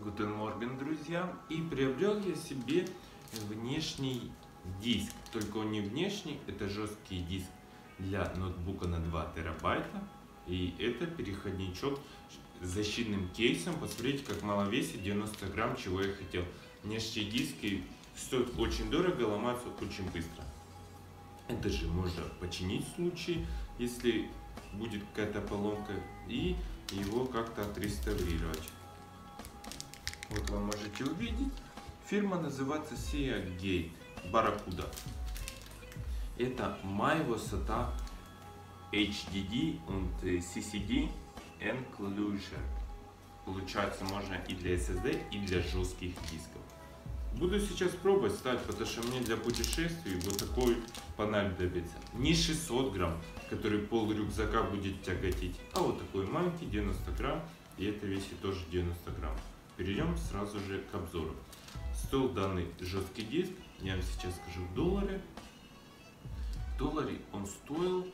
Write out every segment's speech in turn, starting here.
Guten Morgen, друзья! И приобрел я себе внешний диск. Только он не внешний, это жесткий диск для ноутбука на 2 терабайта. И это переходничок с защитным кейсом. Посмотрите, как мало весит, 90 грамм, чего я хотел. Внешние диски стоят очень дорого, ломаются очень быстро. Это же можно починить в случае, если будет какая-то поломка, и его как-то отреставрировать. Вот вы можете увидеть. Фирма называется Seagate Barracuda. Это MyVisota HDD und CCD Enclosure. Получается, можно и для SSD, и для жестких дисков. Буду сейчас пробовать ставить, потому что мне для путешествий вот такой понадобится. Не 600 грамм, который пол рюкзака будет тяготить, а вот такой маленький, 90 грамм, и это весит тоже 90 грамм. Перейдем сразу же к обзору. Стоил данный жесткий диск, я вам сейчас скажу в долларе. В долларе он стоил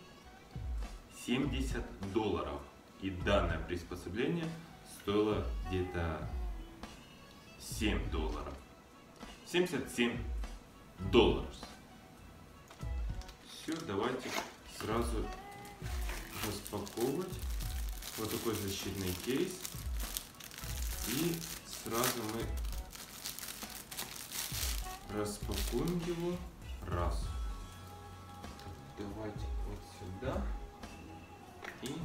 $70. И данное приспособление стоило где-то $7. $77. Все, давайте сразу распаковывать. Вот такой защитный кейс. И сразу мы распакуем его. Раз. Так, давайте вот сюда. И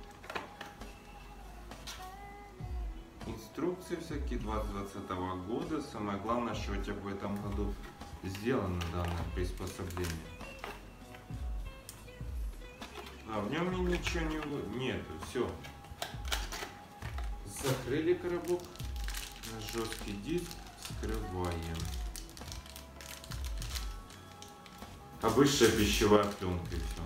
инструкции всякие 2020 года. Самое главное, что у тебя в этом году сделано данное приспособление. А в нем ничего нету. Все. Закрыли коробок. На жесткий диск вскрываем. Обычная пищевая пленка и все.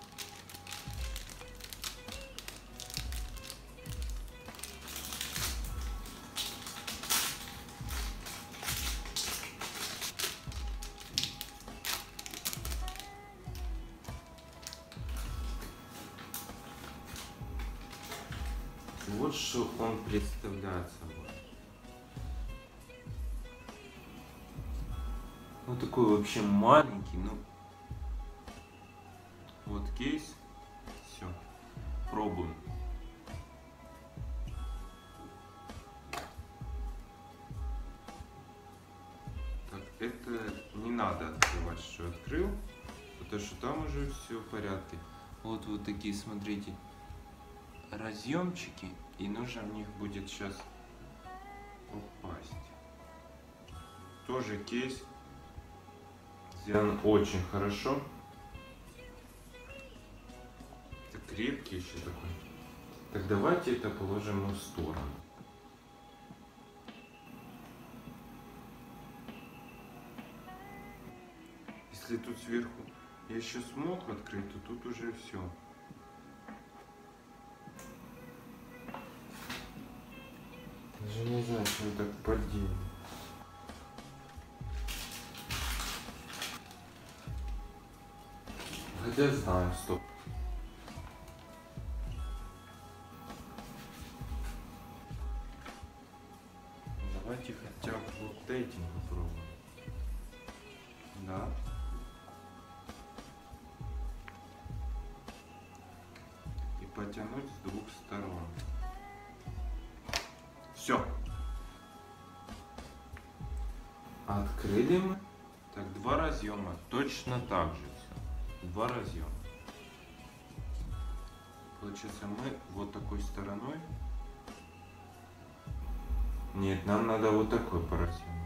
Вот что он представляет собой. Вот такой вообще маленький, ну вот кейс. Все, пробуем. Так, это не надо открывать, что открыл, потому что там уже все в порядке. Вот такие, смотрите, разъемчики, и нужно в них будет сейчас попасть. Тоже кейс сделан очень хорошо. Это крепкий еще такой. Так, давайте это положим в сторону. Если тут сверху я еще смог открыть, то тут уже все. Даже не знаю, что он так подделал. Хотя знаю, стоп. Давайте хотя бы вот этим попробуем. Да. И потянуть с двух сторон. Все. Открыли мы. Так, 2 разъема. Точно так же все. 2 разъема. Получается, мы вот такой стороной. Нет, нам надо вот такой по разъему.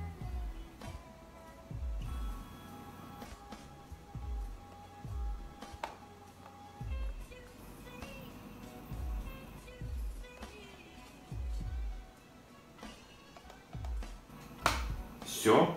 Все.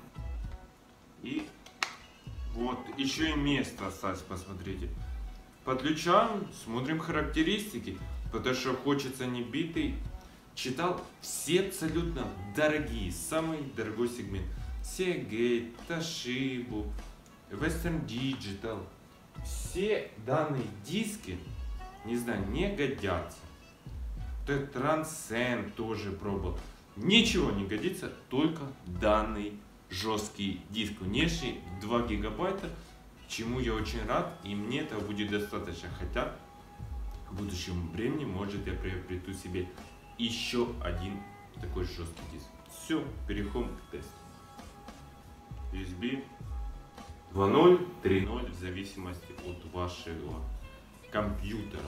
И вот еще и место осталось, посмотрите. Подключаем, смотрим характеристики, потому что хочется не битый. Читал все абсолютно дорогие, самый дорогой сегмент. Seagate, Toshiba, Western Digital. Все данные диски, не знаю, не годятся. Transcend тоже пробовал. ничего не годится, только данный жесткий диск внешний 2 гигабайта, чему я очень рад, и мне этого будет достаточно, хотя в будущем времени, может, я приобрету себе еще один такой жесткий диск. Все, переходим к тесту. USB 2.0, 3.0 в зависимости от вашего компьютера.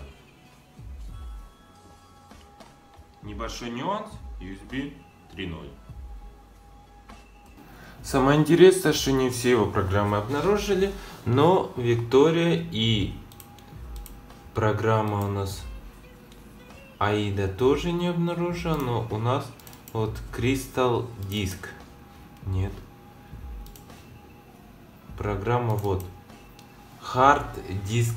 Небольшой нюанс, USB 3.0. Самое интересное, что не все его программы обнаружили, но Виктория и программа у нас Аида тоже не обнаружила, но у нас вот Crystal Disk нет. Программа вот Hard Disk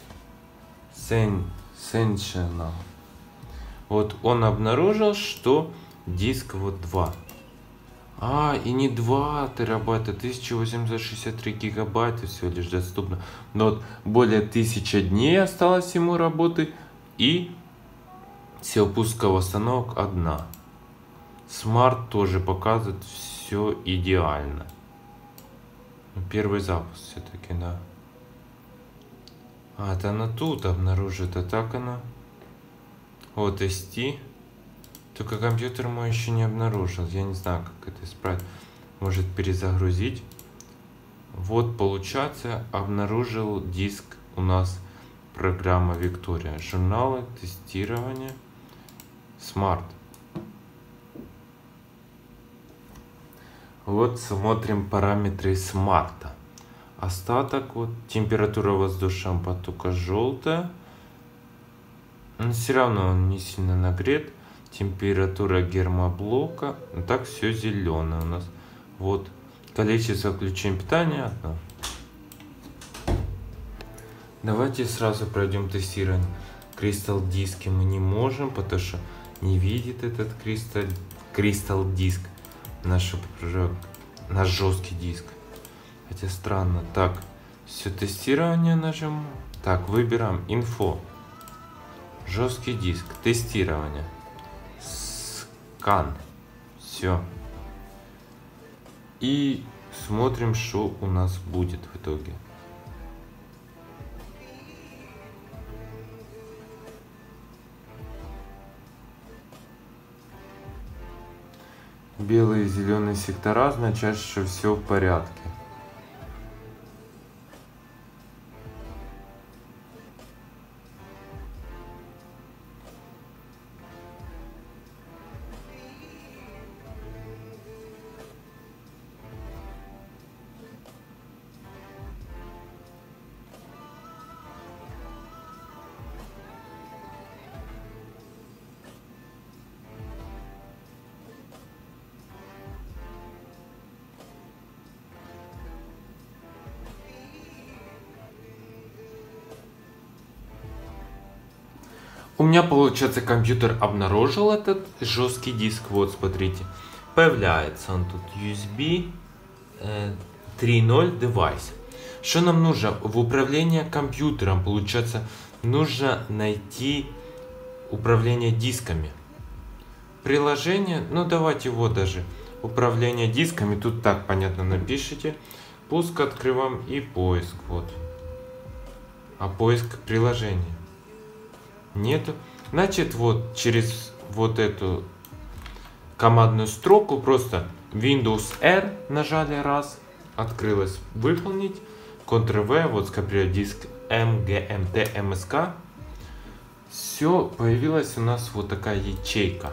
Sensational. Вот он обнаружил, что диск вот 2. И не 2 терабайта, 1863 гигабайта всего лишь доступно. Но вот более 1000 дней осталось ему работы, и все пусковых установок 1. Smart тоже показывает все идеально. Первый запуск все-таки, да. Это она тут обнаружит, а так она. Вот ST. Только компьютер мой еще не обнаружил. Я не знаю, как это исправить. Может перезагрузить. Вот получается, обнаружил диск у нас программа Виктория. Журналы, тестирование. Smart. Вот смотрим параметры смарта. Остаток, вот температура воздушного потока желтая. Но все равно он не сильно нагрет. Температура гермоблока. Так все зеленое у нас. Вот количество включений питания 1. Давайте сразу пройдем тестирование. Crystal диски мы не можем, потому что не видит этот Crystal диск наш жесткий диск. Хотя странно. Так, все тестирование нажимаем. Так, выбираем инфо. Жесткий диск. Тестирование. Скан. Все. И смотрим, что у нас будет в итоге. Белые и зеленые сектора означают, что все в порядке. У меня, получается, компьютер обнаружил этот жесткий диск. Вот, смотрите. Появляется он тут USB 3.0 девайс. Что нам нужно? В управлении компьютером, получается, нужно найти управление дисками. Приложение, ну давайте вот даже. Управление дисками, тут так понятно напишите. Пуск открываем и поиск, вот. А поиск приложения нету. Значит, вот через вот эту командную строку просто Windows R нажали раз, открылось выполнить, Ctrl-V, вот скопировать диск MGMT MSK. Все, появилась у нас вот такая ячейка.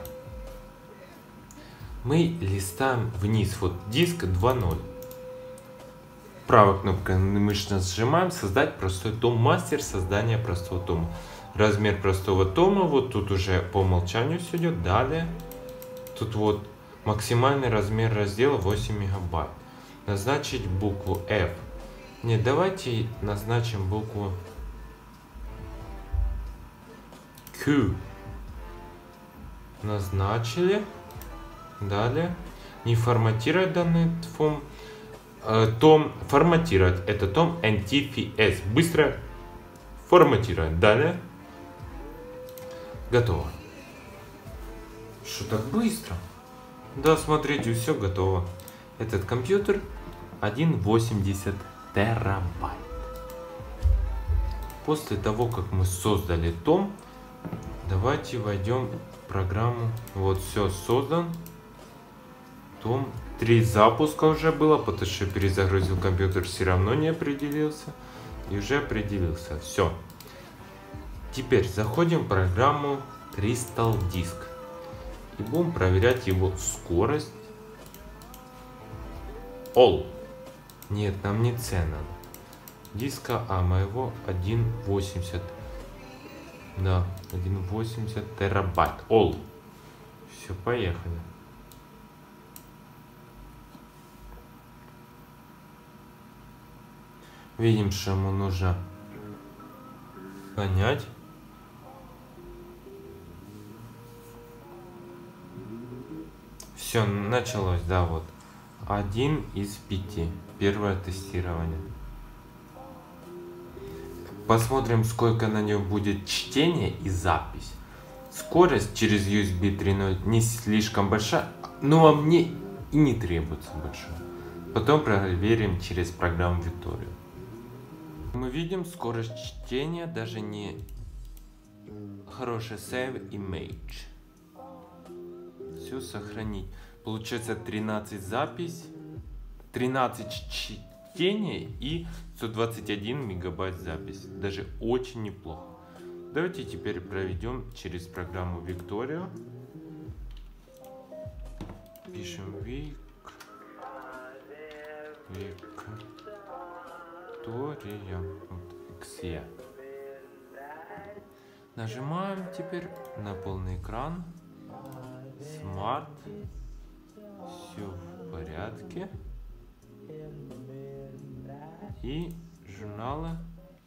Мы листаем вниз, вот диск 2.0. Правой кнопкой мыши сжимаем, создать простой том, мастер создания простого тома. Размер простого тома, вот тут уже по умолчанию все идет. Далее, тут вот максимальный размер раздела 8 мегабайт. Назначить букву F. Нет, давайте назначим букву Q. Назначили. Далее, не форматировать данный том, форматировать. Это том NTFS. Быстро форматировать. Далее. Готово. Что так быстро? Да, смотрите, все готово. Этот компьютер 1,80 терабайт. После того, как мы создали том, давайте войдем в программу. Вот все создан. Том 3 запуска уже было, потому что перезагрузил компьютер, все равно не определился. И уже определился. Все. Теперь заходим в программу Crystal Disk. И будем проверять его скорость. All. Нет, нам не C надо. Диска моего 1,80. Да, 1,80 терабайт. All. Все, поехали. Видим, что ему нужно понять. Все, началось, да, вот. 1 из 5. Первое тестирование. Посмотрим, сколько на нем будет чтение и запись. Скорость через USB 3.0 не слишком большая, но мне и не требуется большая. Потом проверим через программу Victoria. Мы видим скорость чтения, даже не хороший save image. Все сохранить. Получается 13 запись, 13 чтения и 121 мегабайт запись. Даже очень неплохо. Давайте теперь проведем через программу Victoria. Пишем Victoria. Вот, XE. Нажимаем теперь на полный экран. Smart. Все в порядке. И журналы.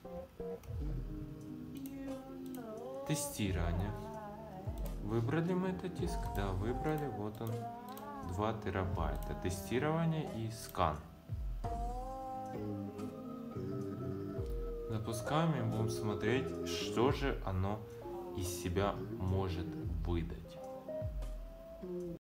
Тестирование. Выбрали мы этот диск? Да, выбрали. Вот он. 2 терабайта. Тестирование и скан. Запускаем и будем смотреть, что же оно из себя может выдать.